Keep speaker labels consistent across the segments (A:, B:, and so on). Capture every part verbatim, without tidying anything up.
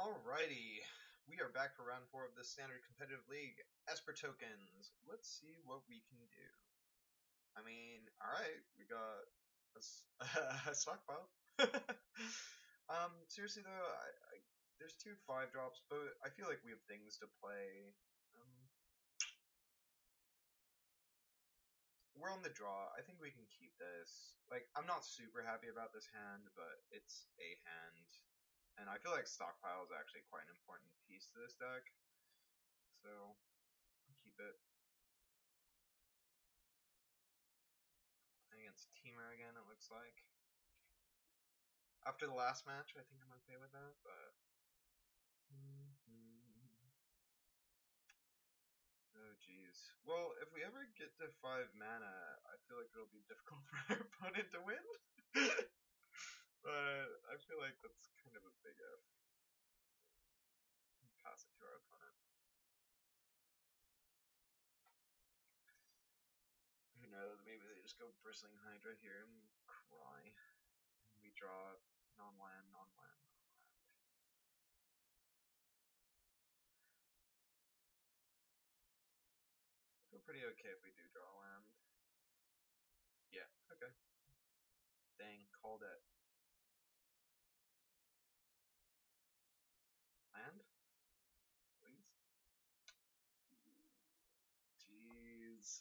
A: Alrighty, we are back for round four of the standard competitive league. Esper tokens. Let's see what we can do. I mean, alright, we got a, a stockpile. um, seriously though, I, I, there's two five drops, but I feel like we have things to play. Um, we're on the draw. I think we can keep this. Like, I'm not super happy about this hand, but it's a hand. And I feel like stockpile is actually quite an important piece to this deck. So, I'll keep it. Against Temur again, it looks like. After the last match, I think I'm okay with that, but... Oh jeez. Well, if we ever get to five mana, I feel like it'll be difficult for our opponent to win. But I feel like that's kind of a big F. Pass it to our opponent. Who knows, maybe they just go Bristling Hydra here and cry. And we draw non-land, non-land, non-land. I feel pretty okay if we do draw land. Yeah, okay. Dang, called it. Land? Please? Jeez.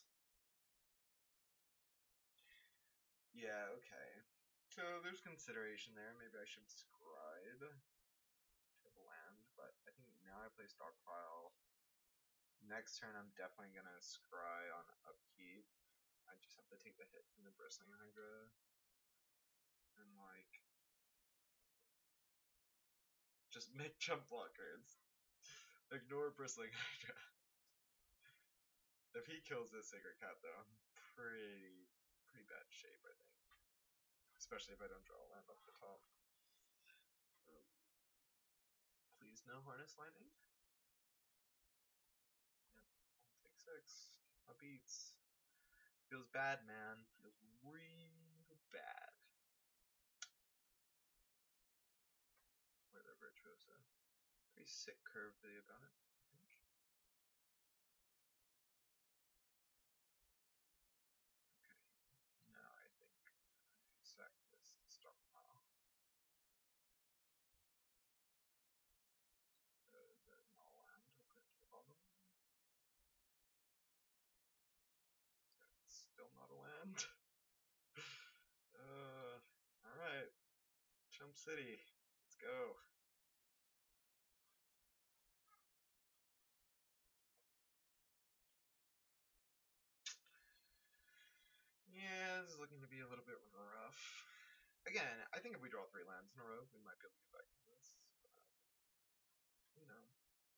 A: Yeah, okay. So there's consideration there. Maybe I should scribe to the land, but I think now I play stockpile. Next turn I'm definitely gonna scry on upkeep. I just have to take the hit from the Bristling Hydra. And like just make jump blockers. Ignore Bristling Hydra. If he kills this Sacred Cat though, I'm pretty pretty bad shape, I think. Especially if I don't draw a land off the top. Um, please no Harness Lightning. Yep, I'll take six. My beats. Feels bad, man. Feels real bad. Weather Virtuosa. Pretty sick curve for the opponent, I think. Okay. Now I think I sack this to stockpile. Uh, the no land, I'll put it to the bottom. That's still not a land. uh, alright. Chump City. Let's go. Yeah, this is looking to be a little bit rough. Again, I think if we draw three lands in a row, we might be able to get back to this. But, you know.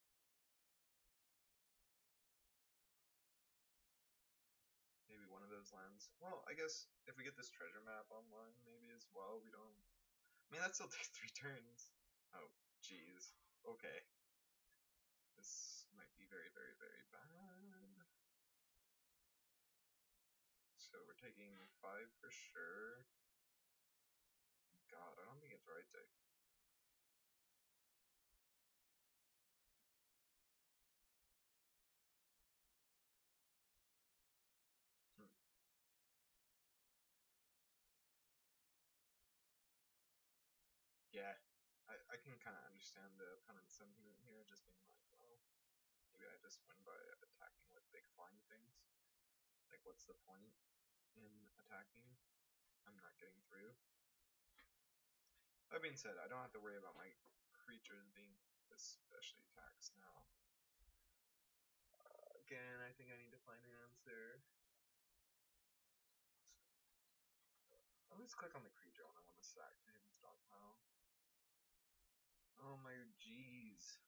A: Maybe one of those lands. Well, I guess if we get this treasure map online, maybe as well, we don't... I mean, that still takes three turns. Oh, jeez. Okay. This might be very, very, very bad. So we're taking five for sure. God, I don't think it's right to... Hmm. Yeah, I, I can kind of understand the opponent's sentiment here, just being like, well, maybe I just win by attacking with big flying things. Like, what's the point in attacking? I'm not getting through. That being said, I don't have to worry about my creatures being especially taxed now. Uh, again, I think I need to find an answer. I always click on the creature when I want to sack to hidden stockpile. Oh my jeez.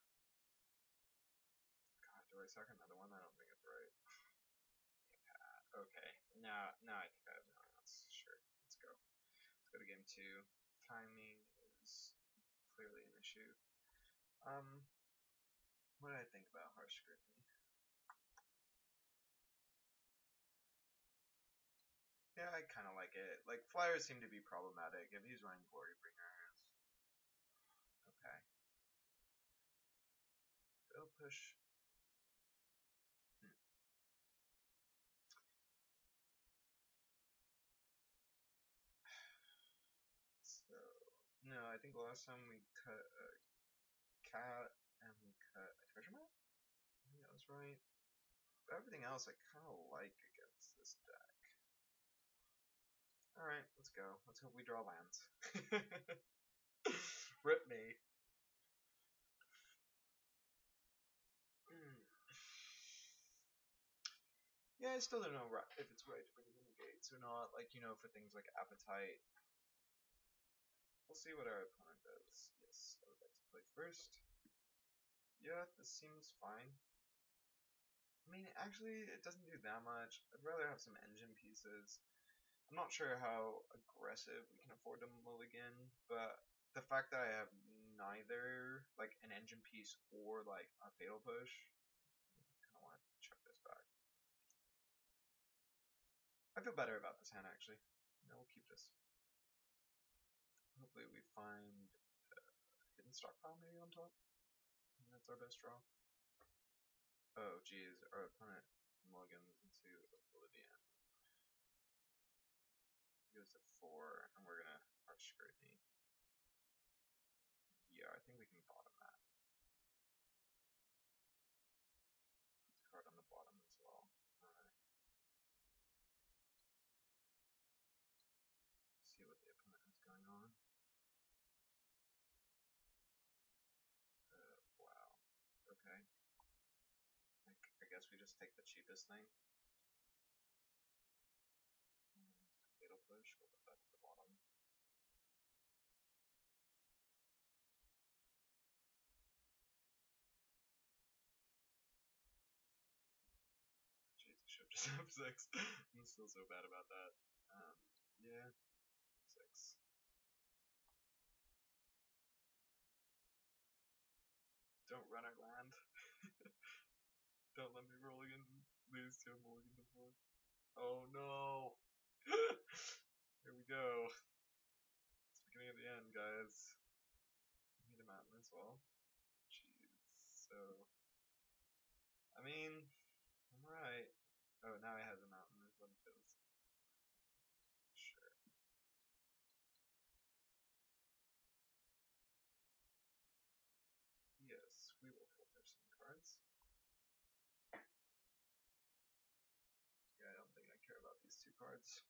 A: God, do I sack another one? I don't think it's right. Yeah, okay. Now, now I think I have no answer. Sure, let's go. Let's go to game two. Timing is clearly an issue. Um, what did I think about Harsh Scrutiny? Yeah, I kind of like it. Like, flyers seem to be problematic if he's running Glory Bringers. Okay. push. Hmm. So, no, I think last time we cut a cat and we cut a treasure map? I think that was right. But everything else I kind of like against this deck. Alright, let's go. Let's hope we draw lands. Rip me. Mm. Yeah, I still don't know if it's right to bring in the gates or not. Like, you know, for things like appetite. We'll see what our opponent does. Yes, I would like to play first. Yeah, this seems fine. I mean, actually, it doesn't do that much. I'd rather have some engine pieces. I'm not sure how aggressive we can afford to mulligan, but the fact that I have neither, like, an engine piece or, like, a fatal push, I kind of want to check this back. I feel better about this hand, actually. No, we'll keep this. Hopefully we find uh, hidden stockpile maybe on top. And that's our best draw. Oh, geez, our opponent mulligans into Oblivion. He goes to four, and we're gonna harsh scrutiny. Yeah, I think we can bottom that. Put the card on the bottom as well. Alright. See what the opponent has going on. Uh, wow. Okay. Like, I guess we just take the cheapest thing. Fatal push, we'll put that to the bottom. Jeez, I should just have six. I'm still so bad about that. Um, yeah, six. Don't run our land. Don't let me roll again, lose to a mulligan to four. Oh no! Here we go. It's the beginning of the end, guys. I need a mountain as well. Jeez. So, I mean, I'm right. Oh, now he has a mountain. Is what it is. Sure. Yes, we will filter some cards. Yeah, I don't think I care about these two cards.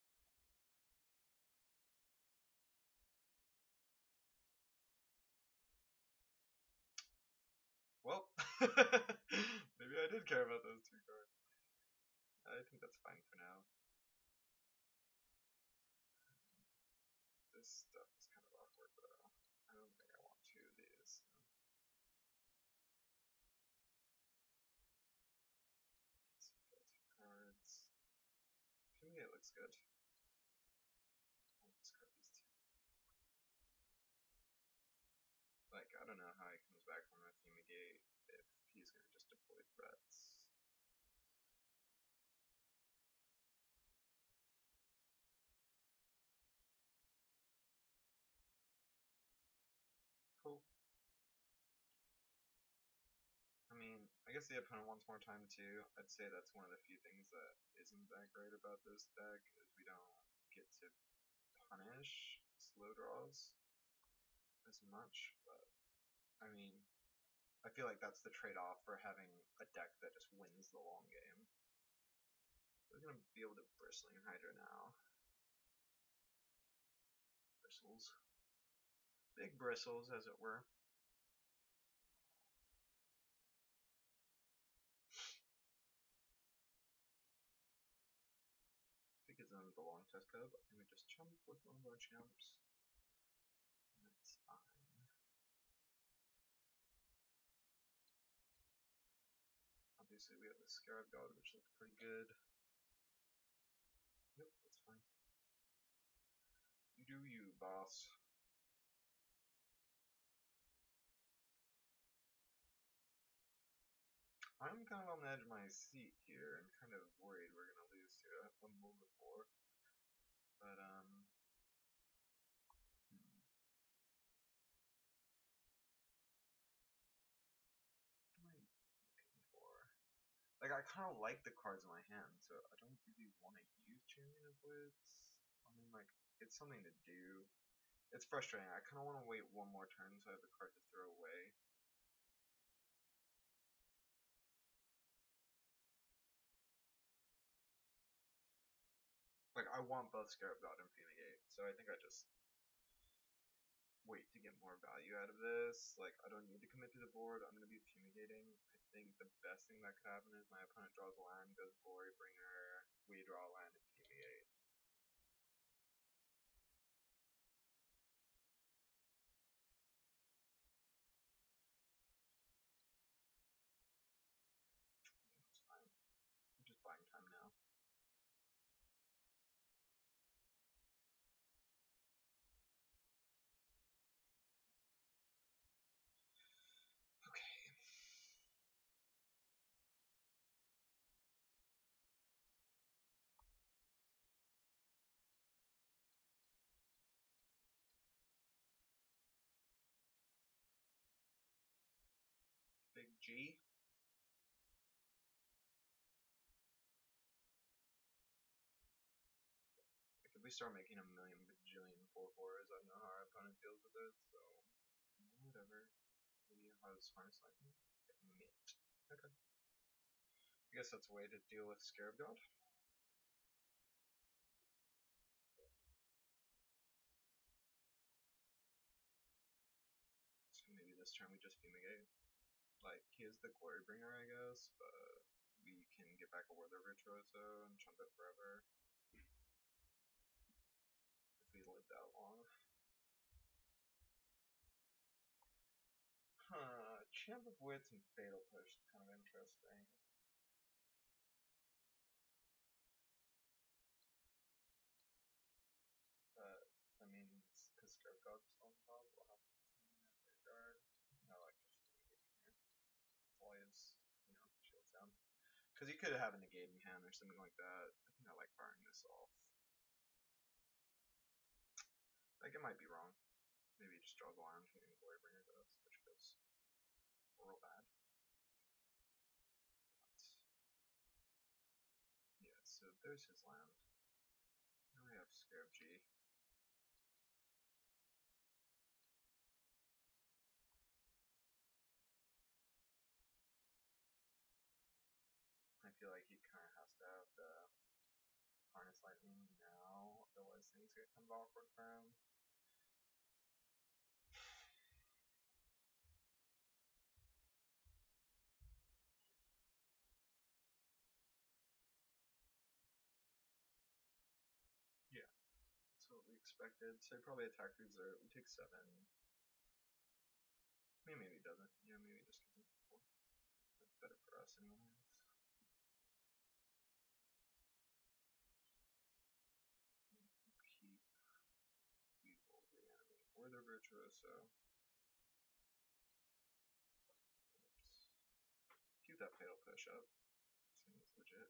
A: Well, maybe I did care about those two cards. I think that's fine for now. This stuff is kind of awkward though. I don't think I want two of these. So. Cards. Fumigate looks good. I'll discard these two. Like, I don't know how he comes back from a Fumigate if he's gonna just deploy threats. Cool. I mean, I guess the opponent wants more time too. I'd say that's one of the few things that isn't that great about this deck, is we don't get to punish slow draws as much, but I mean, I feel like that's the trade-off for having a deck that just wins the long game. We're gonna be able to Bristling Hydra now. Bristles. Big bristles, as it were. Because I'm the long test code, and we just chump with one of our champs. And that's fine. Obviously, we have the Scarab God, which looks pretty good. Yep, that's fine. You do you, boss. I'm kind of on the edge of my seat here and kind of worried we're going to lose to it. I've won more before. But, um... Hmm. I kind of like the cards in my hand, so I don't really want to use Champion of Wits. I mean, like, it's something to do. It's frustrating. I kind of want to wait one more turn so I have a card to throw away. Like, I want both Scarab God and Fumigate, so I think I just wait to get more value out of this. Like, I don't need to commit to the board. I'm going to be fumigating. I think the best thing that could happen is my opponent draws a land, goes Glorybringer, we draw a land, and fumigate. That's fine. I'm just buying time now. Okay. Big G. Like, if we start making a million bajillion four fours, I know how our opponent deals with it, so whatever. Maybe has Harness Lightning. Mint. Okay. I guess that's a way to deal with Scarab God. So maybe this turn we just fumigate. Like, he is the Glorybringer, I guess, but we can get back a Werther Virtuoso and chump it forever. If we live that long. Huh, Champ of Wits and Fatal Push is kind of interesting. But, I mean, because Scarab God's on top, we'll have to guard. No, like, just negate here. While he has, you know, shields down. Because he could have a negate in hand or something like that. I think I like firing this off. Like, it might be wrong. Maybe just draw the land and Glorybringer does, which feels real bad. But, yeah, so there's his land. Now we have Scarab G. I feel like he kind of has to have the Harness Lightning now, otherwise things get kind of awkward for him. Yeah, that's what we expected. So he probably attack Reserve. We take seven. Maybe, maybe he doesn't. Yeah, maybe he just gets it four. That's better for us anyways. Keep. We will reanimate Werther Virtuoso. Keep that Fatal Push up. Seems legit.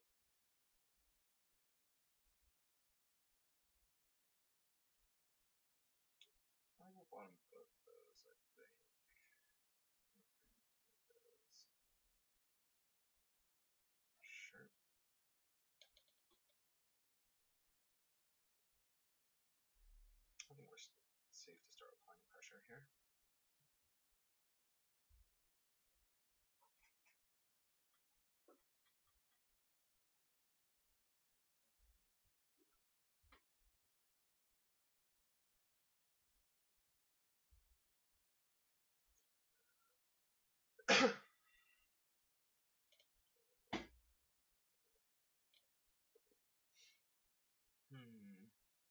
A: I will bottom both those, I think. Those. Sure. I think we're safe to start applying pressure here. Hmm.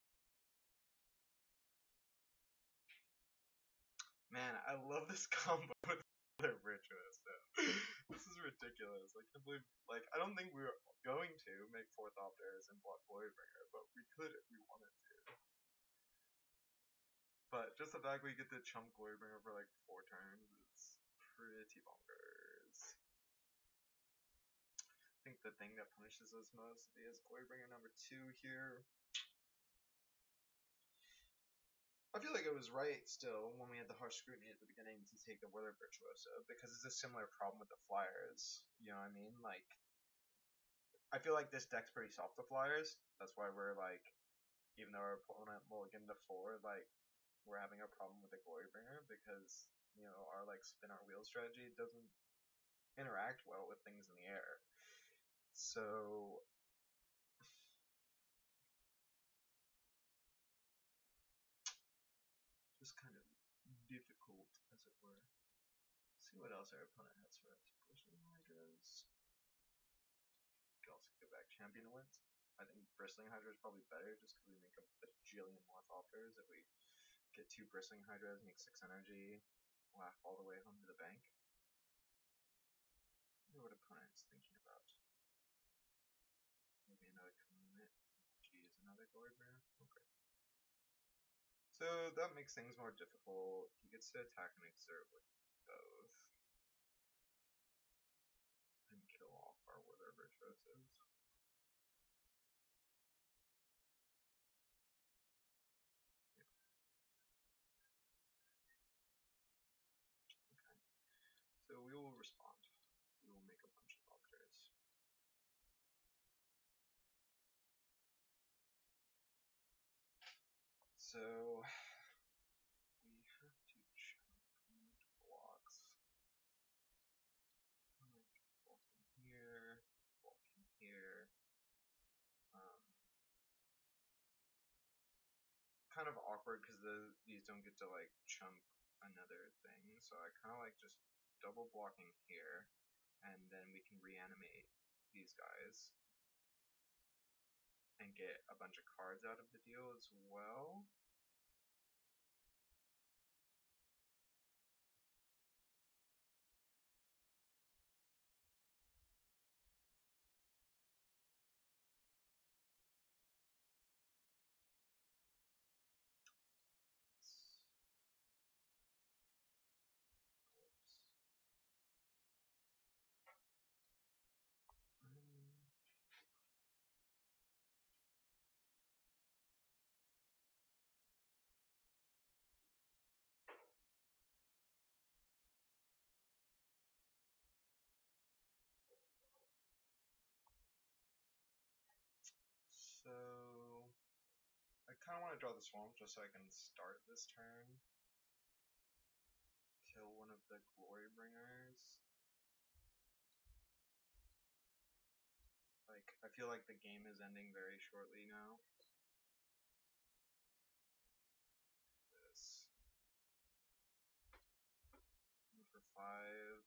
A: Man, I love this combo with the Virtuoso. This is ridiculous. I can't believe, like, I don't think we were going to make fourth Opters and block Glorybringer, but we could if we wanted to. But just the fact we get to chump Glorybringer for like four turns is pretty bonkers. I think the thing that punishes us most is Glorybringer number two here. I feel like it was right still when we had the harsh scrutiny at the beginning to take the Werther Virtuoso because it's a similar problem with the Flyers. You know what I mean? Like, I feel like this deck's pretty soft to flyers. That's why we're like, even though our opponent mulligan to four, like we're having a problem with the Glorybringer because you know our like spin our wheel strategy doesn't interact well with things in the air. So just kind of difficult, as it were. Let's see what else our opponent has for us. Bristling Hydras. We can also go back Champion Wins. I think Bristling Hydra is probably better just because we make a bajillion more offers if we get two Bristling Hydras, make six energy, laugh all the way home to the bank. I wonder what opponent is thinking about. Maybe another commit. Geez, another Glorybringer? Okay. So that makes things more difficult. He gets to attack and exert with both. And kill off our Wither Virtuosos. Yeah. Okay. So we will respond. We will make a bunch of altars. So we have to check blocks. Blocking here, blocking here. Um, kind of awkward because the these don't get to like chump another thing, so I kind of like just double blocking here, and then we can reanimate these guys and get a bunch of cards out of the deal as well. So I kind of want to draw the swamp just so I can start this turn. Kill one of the Glorybringers. Like, I feel like the game is ending very shortly now. This. Move for five.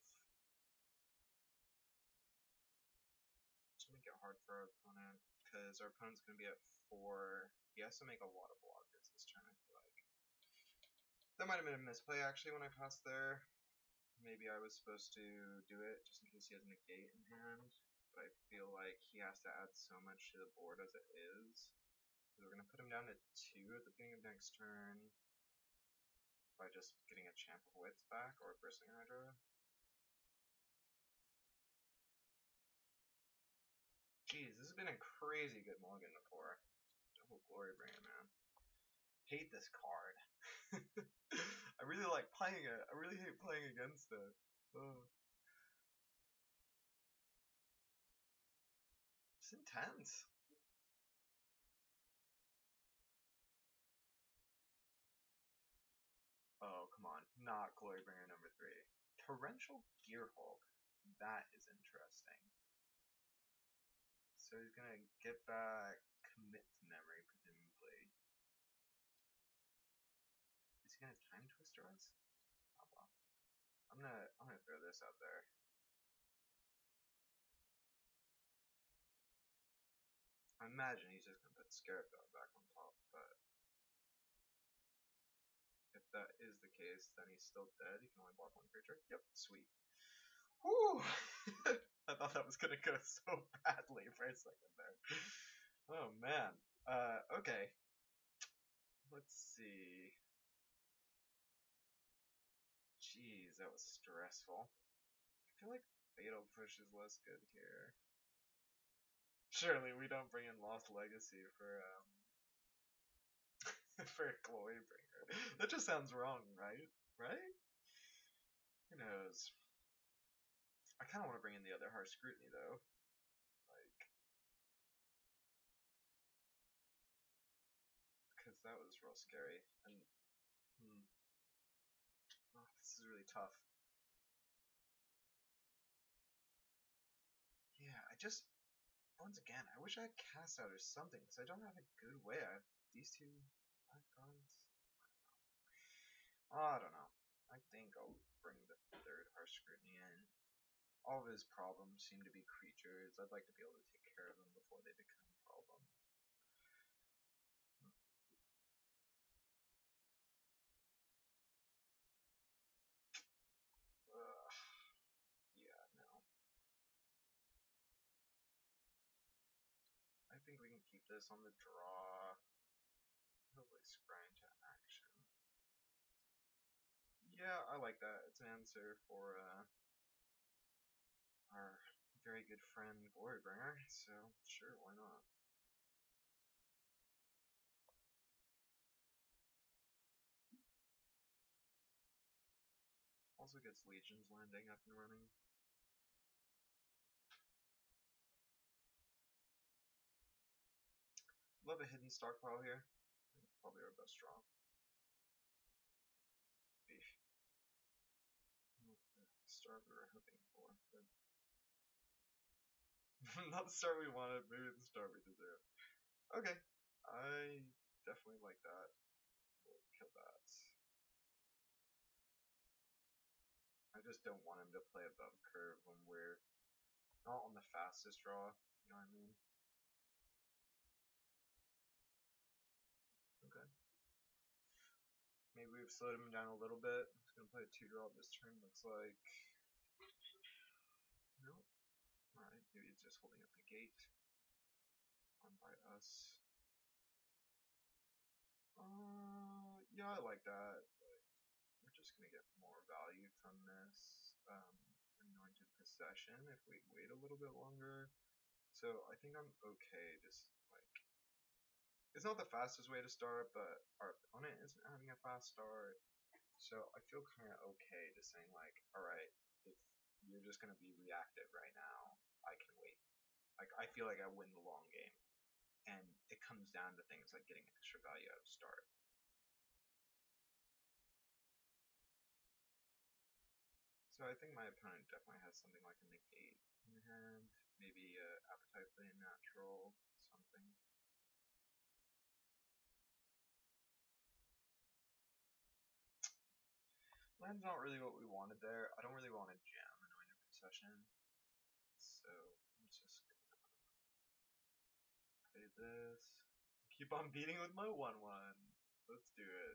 A: Just make it hard for our opponent, because our opponent's going to be at four. He has to make a lot of blockers this turn, I feel like. That might have been a misplay, actually, when I passed there. Maybe I was supposed to do it, just in case he has a negate in hand. But I feel like he has to add so much to the board as it is. So we're going to put him down to two at the beginning of next turn by just getting a Champ of Wits back, or a Bristling Hydra. Jeez, this has been a crazy good mulligan before. Double Glorybringer, man. Hate this card. I really like playing it. I really hate playing against it. Oh. It's intense. Oh, come on. Not Glorybringer number three. Torrential Gearhulk. That is interesting. So he's gonna get back Commit to Memory, presumably. Is he gonna Time Twister us? Oh well. I'm gonna I'm gonna throw this out there. I imagine he's just gonna put Scarab God back on top, but if that is the case, then he's still dead. He can only block one creature. Yep, sweet. Whew! I thought that was gonna go so badly for a second there. Oh man. Uh, okay. Let's see. Jeez, that was stressful. I feel like Fatal Push is less good here. Surely we don't bring in Lost Legacy for um for Glorybringer. That just sounds wrong, right? Right? Who knows? I kind of want to bring in the other Harsh Scrutiny though. Like, that was real scary. And hmm, oh, this is really tough. Yeah, I just once again, I wish I had cast out or something, because I don't have a good way. I have these two five cards. I don't know. I think I'll bring the third Harsh Scrutiny in. All of his problems seem to be creatures. I'd like to be able to take care of them before they become a problem. Ugh. Yeah, no. I think we can keep this on the draw. Hopefully scry into action. Yeah, I like that. It's an answer for uh, our very good friend Glorybringer, so sure, why not? Also gets Legion's Landing up and running. Love a hidden stockpile here. Probably our best draw. Beef. Not the start we were hoping for, but not the start we wanted, maybe the start we deserve. Okay, I definitely like that. We'll kill that. I just don't want him to play above curve when we're not on the fastest draw, you know what I mean? Okay. Maybe we've slowed him down a little bit. He's gonna play a two draw this turn, looks like. Nope. Alright, maybe it's just holding up the gate. On by us. Uh, yeah, I like that. We're just gonna get more value from this um, Anointed Possession if we wait a little bit longer. So I think I'm okay just like, it's not the fastest way to start, but our opponent isn't having a fast start. So I feel kind of okay just saying like, alright, if you're just gonna be reactive right now, I can wait. Like, I feel like I win the long game. And it comes down to things like getting extra value out of start. So I think my opponent definitely has something like a negate in hand, maybe a Appetite for the Unnatural, something. Land's not really what we wanted there. I don't really want to jam Anointed Possession, so I'm just gonna play this. Keep on beating with my one one. Let's do it.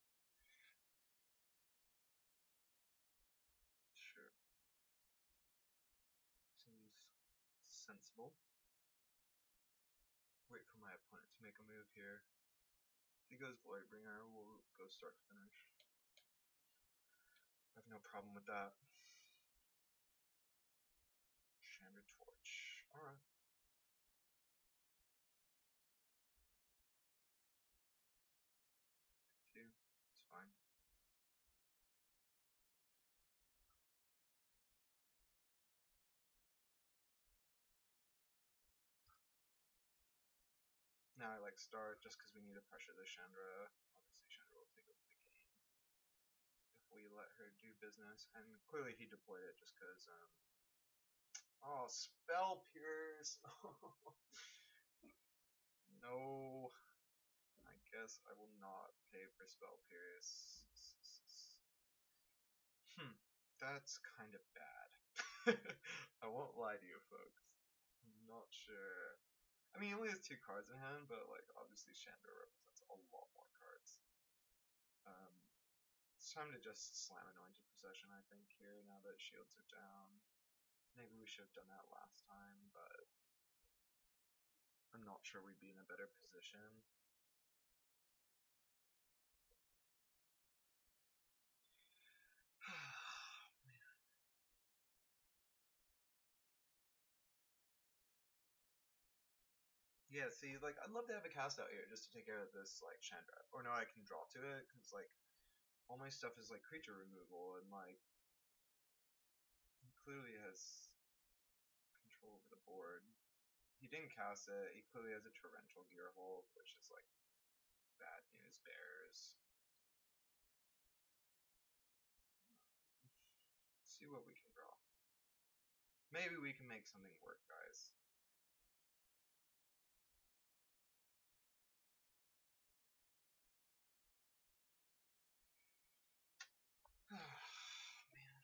A: Sure. Seems sensible. Wait for my opponent to make a move here. If he goes Glorybringer, we'll go start to finish. I have no problem with that. Chandra Torch. Alright. Two. It's fine. Now I like start just because we need to pressure the Chandra. Obviously Chandra will take over the game if we let her do business, and clearly he deployed it just because, um... oh, Spell Pierce! No, I guess I will not pay for Spell Pierce. Hmm, that's kind of bad. I won't lie to you folks. I'm not sure. I mean, he only has two cards in hand, but like obviously Chandra represents a lot more cards. Um, it's time to just slam Anointed Possession, I think, here, now that shields are down. Maybe we should have done that last time, but I'm not sure we'd be in a better position. Yeah, see, like, I'd love to have a cast out here just to take care of this, like, Chandra. Or no, I can draw to it, because, like, all my stuff is, like, creature removal, and, like, he clearly has control over the board. He didn't cast it, he clearly has a Torrential Gearhold, which is, like, bad his bears. Let's see what we can draw. Maybe we can make something work, guys. Man.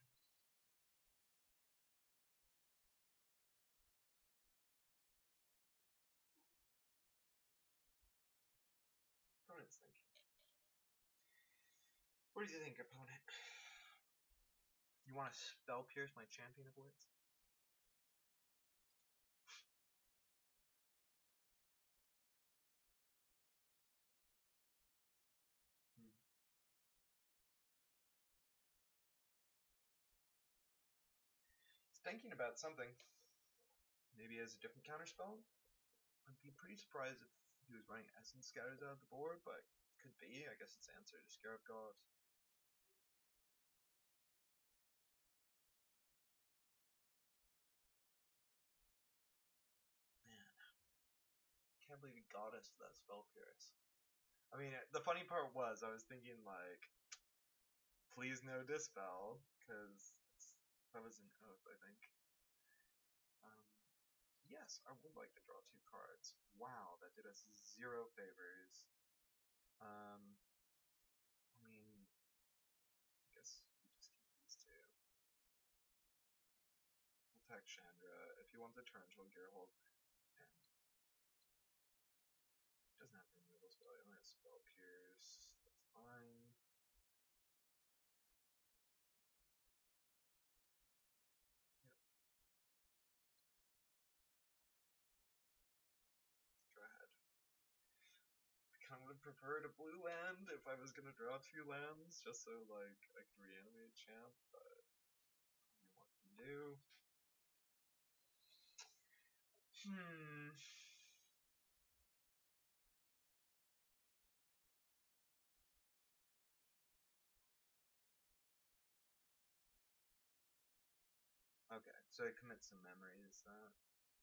A: Opponent's thinking. What do you think, opponent? You want to spell pierce my champion of wits? Hmm. He's thinking about something. Maybe he has a different counterspell? I'd be pretty surprised if he was running Essence Scatters out of the board, but could be. I guess it's the answer to Scarab God. Man. Can't believe he got us to that spell pierce. I mean, the funny part was, I was thinking, like, please no dispel, because that was an oath, I think. Um, yes, I would like to draw two cards. Wow, that did us zero favors. Um, I mean, I guess we just keep these two. We'll attack Chandra. If he wants a turn, she'll Gearhold, and doesn't have removal spell, he only has spell pierce. That's fine. Yep. Go ahead. I kind of would have preferred a blue land if I was gonna draw two lands, just so like I could reanimate Champ, but I don't know what I can do. Hmm. Okay, so I commit some memories. That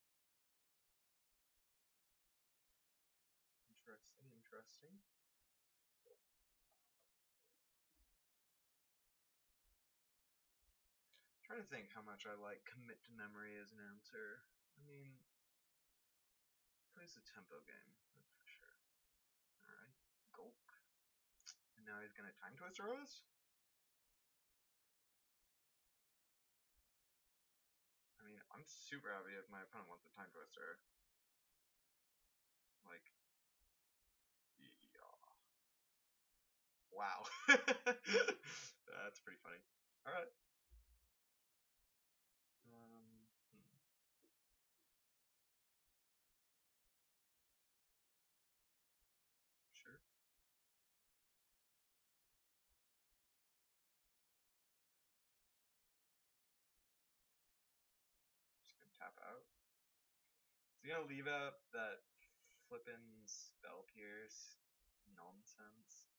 A: interesting, interesting. I'm trying to think how much I like commit to memory as an answer. I mean, plays a tempo game, that's for sure. Alright, gulp. And now he's gonna time twister us? I mean, I'm super happy if my opponent wants a time twister. Like, yeah. Wow. That's pretty funny. Alright. Um, hmm. Sure. Just gonna tap out. Is he gonna leave out that flippin' spell pierce nonsense?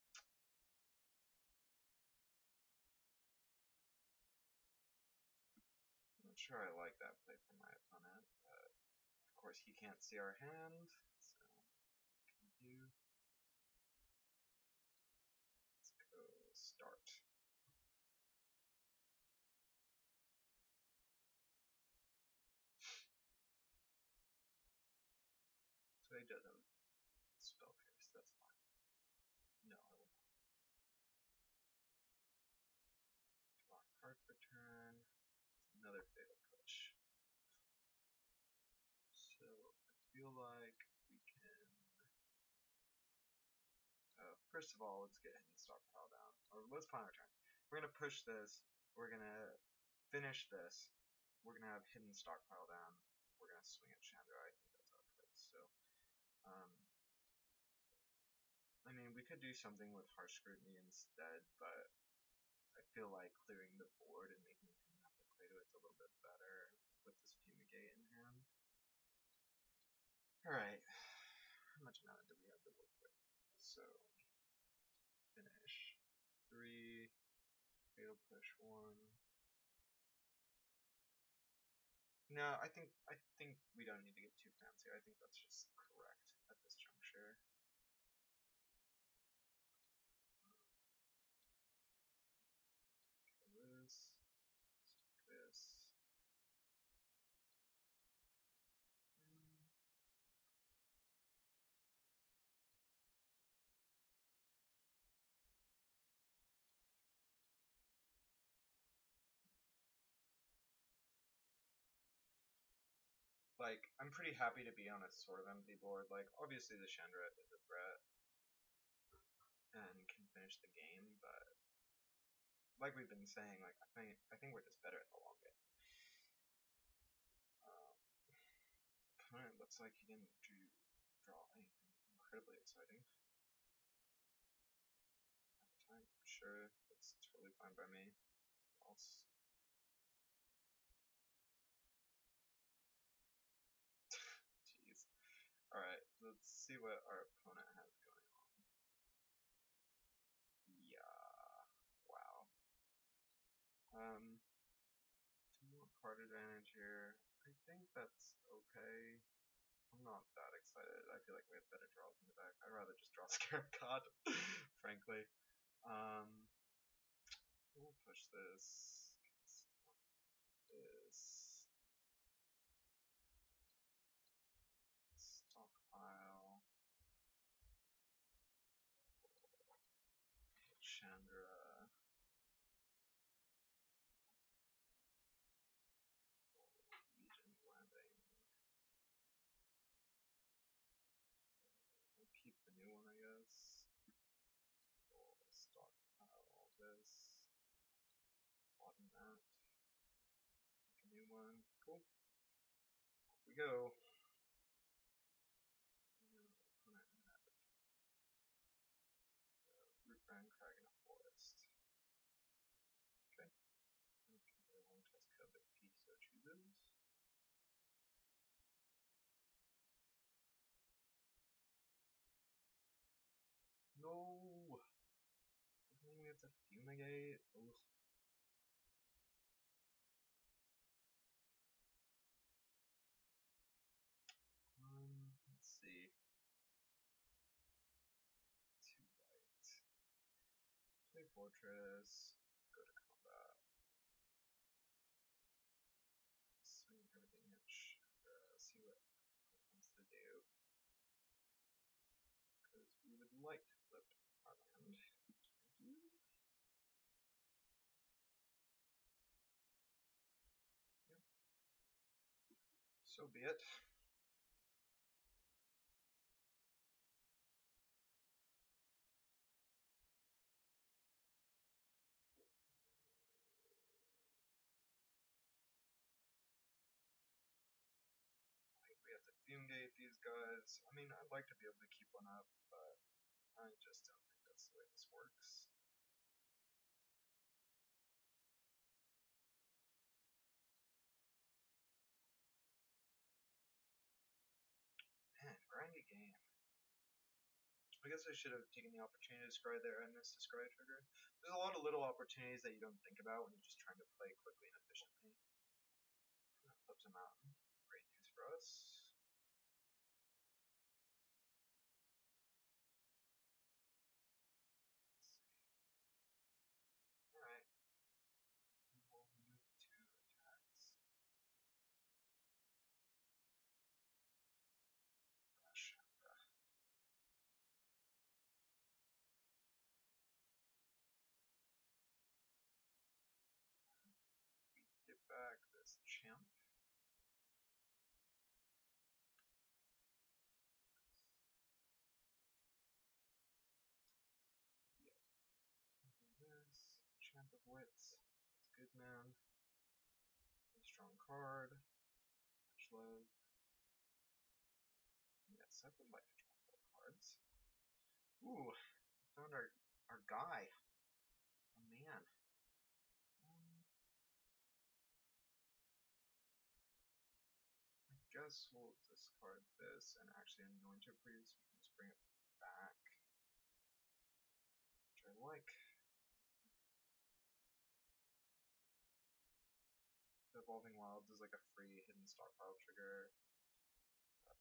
A: I'm not sure I like that play from my opponent, but of course he can't see our hand, so what can we do? Let's go start. So he does have spell pierce, that's fine. No, I will not. Draw a card for turn. Another fatal push. So I feel like we can. Uh, first of all, let's get hidden stockpile down. Or let's plan our turn. We're gonna push this. We're gonna finish this. We're gonna have hidden stockpile down. We're gonna swing at Chandra. I think that's our place. So, um, I mean, we could do something with harsh scrutiny instead, but I feel like clearing the board and making him have to play to it's a little bit better with this fumigate in hand. Alright, how much mana do we have to work with? So, finish. Three, fatal push one. No, I think I think we don't need to get too fancy. I think that's just correct at this juncture. like, I'm pretty happy to be on a sort of empty board. Like, obviously the Chandra is a threat and can finish the game, but like we've been saying, like I think I think we're just better in the long game. Um, opponent looks like he didn't do, draw anything incredibly exciting at the time. Sure, that's totally fine by me. Else. Jeez. Alright, let's see what our opponent has going on. Yeah. Wow. Um, some more card advantage here. I think that's okay. I'm not that excited. I feel like we have better draws in the deck. I'd rather just draw Scarab God, frankly. Um, we'll push this. This. Stockpile. Chandra. Legion Landing. We'll keep the new one, I guess. We'll stockpile all this. Bottom that. Make a new one. Cool. Off we go. Root Brand Crag in a forest. Okay. Okay, long test cub if he so chooses. No! Doesn't mean we have to fumigate. Ugh. Um, let's see. Two white. Play Fortress. Go to combat. Swing everything at Chandra. See what it wants to do. Because we would like to flip our land. Thank you. Yep. So be it. We have to fumigate these guys. I mean, I'd like to be able to keep one up, but I just don't think that's the way this works. Man, grindy game. I guess I should have taken the opportunity to scry there. I missed the scry trigger. There's a lot of little opportunities that you don't think about when you're just trying to play quickly and efficiently. Flips a mountain. Great news for us. Alright. We'll move to attacks. Gosh. We get back this champ. Yeah. This. Champ of Wits. That's good, man. A strong card. Much love. Yes, I would like to draw more cards. Ooh, found our our guy. A man. Um, I guess we'll discard this and actually anoint it for you so we can just bring it back. Which I like. The Evolving Wilds is like a free hidden stockpile trigger. Uh,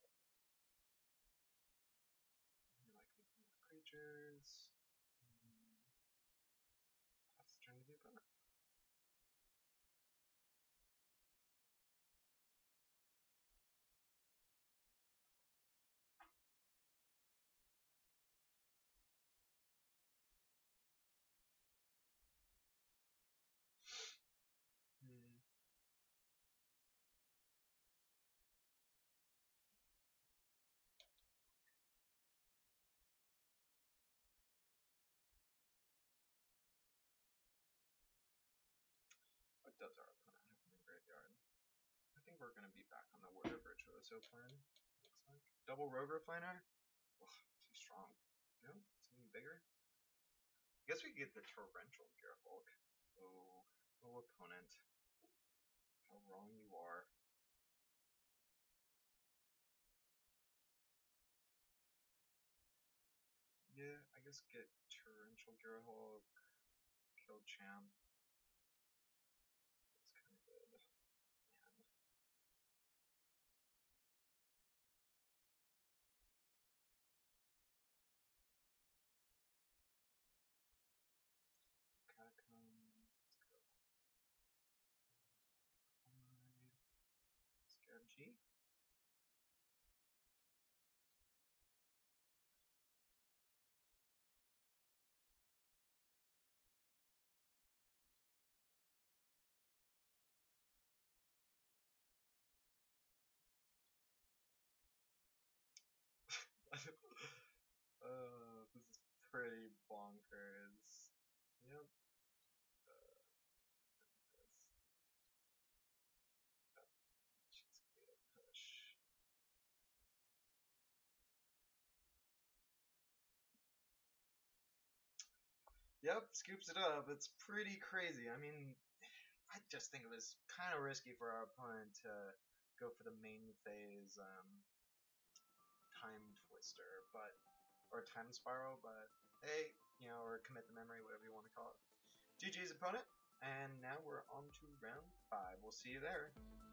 A: you like making more creatures. Um, pass the turn to the opponent. Hmm. we're gonna be back on the Warrior Virtuoso plan. Looks like. Double Rogue Refiner? Ugh, too strong. No? Something bigger? I guess we could get the Torrential Gearhulk. Oh, oh opponent. How wrong you are. Yeah, I guess get Torrential Gearhulk, kill Champ. That's kind of good. Man. Catacomb. Let's go. Scarab G. uh, this is pretty bonkers. Yep. Uh, this. Oh, she's gonna push. Yep, scoops it up. It's pretty crazy. I mean, I just think it was kind of risky for our opponent to go for the main phase um, time twister, but or time spiral. But hey, you know, or commit the memory, whatever you want to call it. G G's opponent, and now we're on to round five. We'll see you there.